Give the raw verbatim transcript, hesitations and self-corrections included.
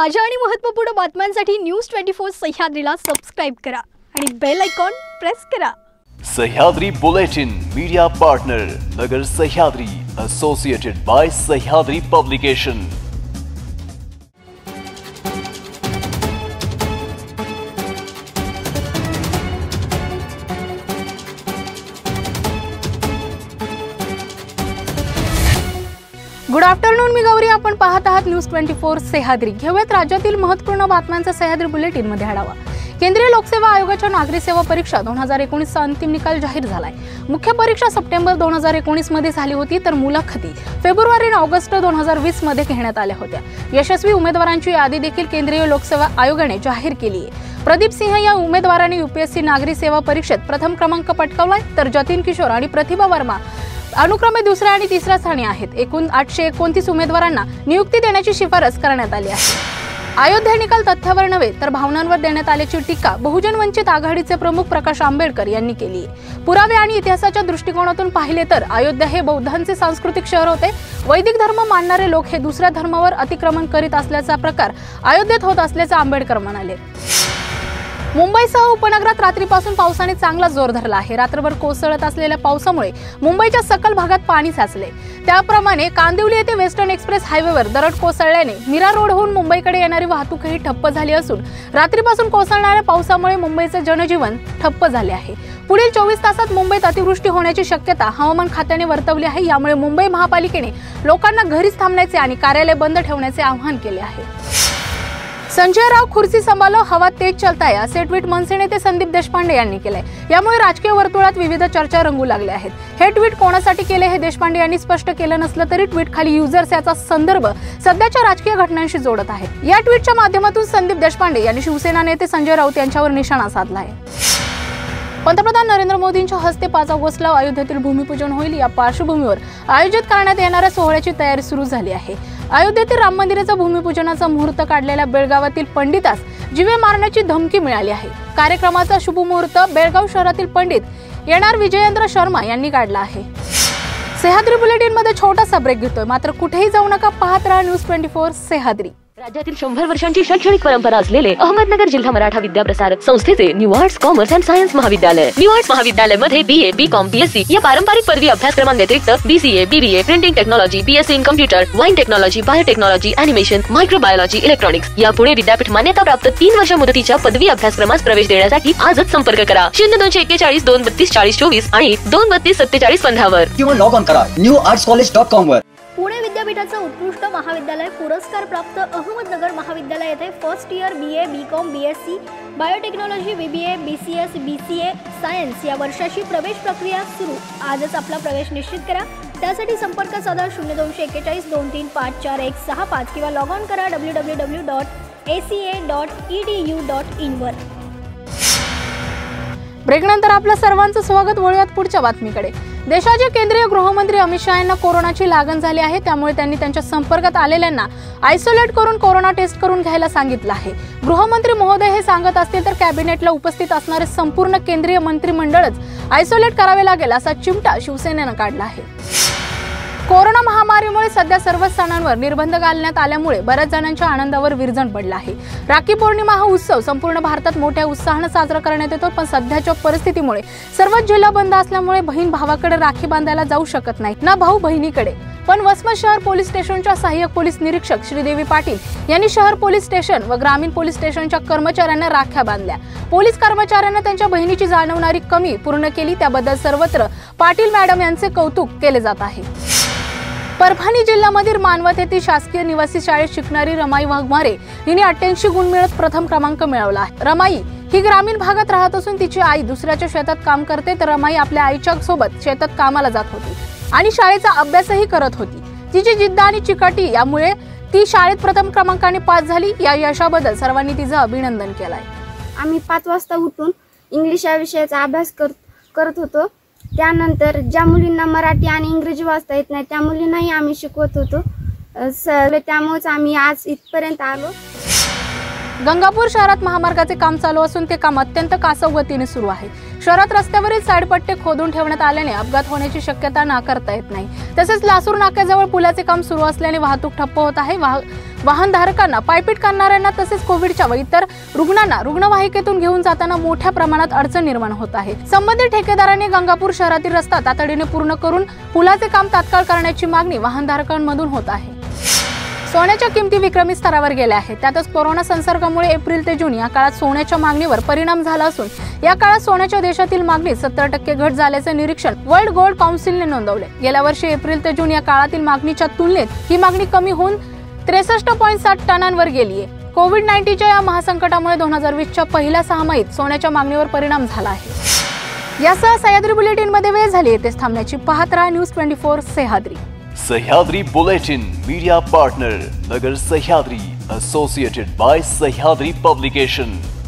ताजा आणि महत्त्वपूर्ण बातम्यांसाठी न्यूज ट्वेंटी फोर सह्याद्रीला सबस्क्राइब करा आणि बेल आयकॉन प्रेस करा। Sahyadri bulletin media partner Nagar Sahyadri associated by Sahyadri publication. Good afternoon, मी गौरी। आपण पाहत आहात न्यूज ट्वेंटी फोर सह्याद्री। घेऊयात राज्यातील महत्त्वपूर्ण बातम्यांचा सह्याद्री बुलेटिन मध्ये आढावा। केंद्रीय लोकसेवा आयोगाच्या नागरी सेवा परीक्षा दोन हजार एकोणीस चा अंतिम निकाल जाहीर झालाय। मुख्य परीक्षा सप्टेंबर दोन हजार एकोणीस मध्ये झाली होती, तर मुलाखती फेब्रुवारी आणि ऑगस्ट दोन हजार वीस मध्ये घेण्यात आल्या होत्या। यशस्वी उमेदवारांची यादी देखील केंद्रीय लोकसेवा आयोगाने जाहीर केली आहे। प्रदीप सिंह या उमेदवाराने यूपीएससी नागरी सेवा परीक्षेत प्रथम क्रमांक पटकावलाय, तर जतिन किशोर आणि प्रतिभा वर्मा अनुक्रमे दुसऱ्या आणि तिसऱ्या स्थानी आहेत। एकूण आठशे एकोणतीस उमेदवारांना नियुक्ती देण्याची शिफारस करण्यात आली आहे। अयोध्या निकाल तथ्यावर नव्हे तर भावनांवर देण्यात आल्याची टीका बहुजन वंचित आघाडीचे प्रमुख प्रकाश आंबेडकर यांनी केली आहे। पुरावे आणि इतिहासाच्या दृष्टिकोनातून पाहिले तर अयोध्या हे बौद्धांचे सांस्कृतिक शहर होते। वैदिक धर्म मानणारे लोक हे दुसऱ्या धर्मावर अतिक्रमण करीत असल्याचा प्रकार अयोध्येत होत असल्याचे आंबेडकर म्हणाले। मुंबईसह उपनगरात रात्रीपासून पावसाने चांगला जोर धरला आहे। रात्रभर कोसळत असलेल्या पावसामुळे मुंबईच्या सखल भागात पाणी साचले। त्याप्रमाणे कांदिवली येथे वेस्टर्न एक्सप्रेस हायवेवर दरड कोसळल्याने मीरा रोडहून मुंबईकडे येणारी वाहतूकही ठप्प झाली असून रात्रीपासून कोसळणाऱ्या पावसामुळे मुंबईचे जनजीवन ठप्प झाले आहे। पुढील चोवीस तासात मुंबईत अतिवृष्टी होण्याची शक्यता हवामान खात्याने वर्तवली आहे। यामुळे मुंबई महापालिकेने लोकांना घरीच थांबण्याचे आणि कार्यालय बंद ठेवण्याचे आवाहन केले आहे। संजय राव खुर्ची संभालो, हवा तेज चलता है असे ट्विट मनसे नेते संदीप देशपांडे यांनी केले। यामुळे राजकीय वर्तुळात विविध चर्चा रंगू लागल्या आहेत। हे ट्विट कोणासाठी केले हे देशपांडे यांनी स्पष्ट केलं नसलं तरी ट्विट खाली युजर्स याचा संदर्भ सध्याच्या राजकीय घटनांशी जोडत आहेत। या ट्विटच्या माध्यमातून संदीप देशपांडे यांनी शिवसेना नेते संजय राऊत यांच्यावर निशाणा साधला आहे। पंतप्रधान नरेंद्र मोदींच्या हस्ते पाच ऑगस्टला अयोध्येतील भूमिपूजन होईल। या पार्श्वभूमीवर आयोजित करण्यात येणाऱ्या सोहळ्याची तयारी सुरू झाली आहे। अयोध्येतील राम मंदिराचा भूमिपूजनाचा मुहूर्त काढलेल्या बेळगावातील पंडितास जीवे मारण्याची धमकी मिळाली आहे। कार्यक्रमाचा शुभ मुहूर्त बेळगाव शहरातील पंडित येणार विजयेंद्र शर्मा यांनी काढला आहे। सह्याद्री बुलेटिन मध्ये छोटासा ब्रेक घेतोय, मात्र कुठेही जाऊ नका, पाहत राहा न्यूज ट्वेंटी फोर सह्याद्री। राज्यातील शंभर वर्षांची शैक्षणिक परंपरा असलेले अहमदनगर जिल्हा मराठा विद्याप्रसारक संस्थेचे new arts commerce and science महाविद्यालय न्यू आर्ट्स महाविद्यालय मध्ये बी ए, बी कॉम, बीएससी या पारंपरिक पदवी अभ्यासक्रमांव्यतिरिक्त BCA, BBA, printing technology, BSc in computer, wine technology, biotechnology, animation, microbiology, electronics या पुणे विद्यापीठ मान्यताप्राप्त तीन वर्ष मुदतीच्या पदवी अभ्यासक्रमास प्रवेश देण्यासाठी आजच संपर्क करा शून्य दोनशे एक्केचाळीस दोन बत्तीस चाळीस चोवीस आणि दोन बत्तीस सत्तेचाळीस पंधरावर किंवा लॉग ऑन करा new arts college dot com वर। पुणे विद्यापीठाचं उत्कृष्ट महाविद्यालय पुरस्कार प्राप्त अहमदनगर महाविद्यालय येथे first year B A, B com, BSc, biotechnology, BBA, BCS, BCA science या वर्षाची प्रवेश प्रक्रिया सुरू। आजच आपला प्रवेश निश्चित करा। त्यासाठी संपर्क साधा शून्य दोनशे एक्केचाळीस दोन तीन पाच चार एक सहा पाच किंवा लॉग ऑन करा W W W dot A C A dot E D U dot in वर। ब्रेकनंतर आपल्या सर्वांचं स्वागत। वळूयात पुढच्या बातमीकडे। देशाचे केंद्रीय गृहमंत्री अमित शहा यांना कोरोनाची लागण झाली आहे, त्यामुळे त्यांनी त्यांच्या संपर्कात आलेल्यांना आयसोलेट करून कोरोना टेस्ट करून घ्यायला सांगितलं आहे। गृहमंत्री महोदय हे सांगत असतील तर कॅबिनेटला उपस्थित असणारे संपूर्ण केंद्रीय मंत्रिमंडळच आयसोलेट करावे लागेल असा चिमटा शिवसेनेनं काढला आहे। कोरोना महामारीमुळे सध्या सर्व सणांवर निर्बंध घालण्यात आल्यामुळे बऱ्याच जणांच्या आनंदावर विरजण पडलं आहे। राखी पौर्णिमा हा उत्सव संपूर्ण भारतात मोठ्या उत्साहाने साजरा करण्यात येतो, पण सध्याच्या परिस्थितीमुळे सर्वच जिल्हा बंद असल्यामुळे बहीण भावाकडे राखी बांधायला जाऊ शकत नाही, ना भाऊ बहिणीकडे। पण वसमत शहर पोलीस स्टेशनच्या सहाय्यक पोलीस निरीक्षक श्रीदेवी पाटील यांनी शहर पोलीस स्टेशन व ग्रामीण पोलीस स्टेशनच्या कर्मचाऱ्यांना राख्या बांधल्या। पोलीस कर्मचाऱ्यांना त्यांच्या बहिणीची जाणवणारी कमी पूर्ण केली, त्याबद्दल सर्वत्र पाटील मॅडम यांचे कौतुक केले जात आहे। परभणी जिल्ह्यामधील मानवत येथील शासकीय निवासी शाळेत शिकणारी रमाई वाघमारे हिने अठ्ठ्याऐंशी गुण मिळत प्रथम क्रमांक मिळवला आहे। रमाई ही ग्रामीण भागात राहत असून तिची आई दुसऱ्याच्या शेतात काम करते, तर रमाई आपल्या आईच्या सोबत शेतात कामाला जात होती आणि शाळेचा अभ्यासही करत होती। तिची जिद्द आणि चिकाटी यामुळे ती शाळेत प्रथम क्रमांकाने पास झाली। या यशाबद्दल सर्वांनी तिचं अभिनंदन केलंय। आम्ही पाच वाजता उठून इंग्लिश या विषयाचा अभ्यास करत होतो। त्यानंतर ज्या मुलींना मराठी आणि इंग्रजी वाचता येत नाही त्या मुलींनाही आम्ही शिकवत होतो। त्यामुळेच आम्ही आज इथपर्यंत आलो। गंगापूर शहरात महामार्गाचे काम चालू असून ते काम अत्यंत कासव गतीने सुरू आहे। शहरात रस्त्यावरील साईडपट्टे खोदून ठेवण्यात आल्याने अपघात होण्याची शक्यता नाकारता येत नाही। तसेच लासूर नाक्याजवळ पुलाचे काम सुरू असल्याने वाहतूक ठप्प होत आहे। वाहनधारकांना, पायपीट करणाऱ्यांना तसेच कोविडच्या व इतर रुग्णांना रुग्णवाहिकेतून घेऊन जाताना मोठ्या प्रमाणात अडचण निर्माण होत आहे। संबंधित ठेकेदारांनी गंगापूर शहरातील रस्ता तातडीने पूर्ण करून पुलाचे काम तात्काळ करण्याची मागणी वाहनधारकांमधून होत आहे। सोन्याच्या किमती विक्रमी स्तरावर गेल्या आहेत। त्यातच कोरोना संसर्गामुळे एप्रिल ते जून या काळात सोन्याच्या मागणीवर परिणाम झाला असून या काळात सोन्याच्या देशातील मागणीत सत्तर टक्के घट झाल्याचे निरीक्षण वर्ल्ड गोल्ड काउन्सिलने नोंदवले। गेल्या वर्षी एप्रिल ते जून या काळातील मागणीच्या तुलनेत ही मागणी कमी होऊन त्रेसष्ट पॉईंट सात टनांवर गेली आहे। कोविड नाईन्टीनच्या या महासंकटामुळे दोन हजार वीसच्या पहिल्या सहामाहीत सोन्याच्या मागणीवर परिणाम झाला आहे। यासह सह्याद्री बुलेटिन मध्ये वेळ झाली येथेच थांबण्याची। पाहत रहा news twenty four Sahyadri. Sahyadri bulletin media partner Nagar Sahyadri, associated by Sahyadri publication.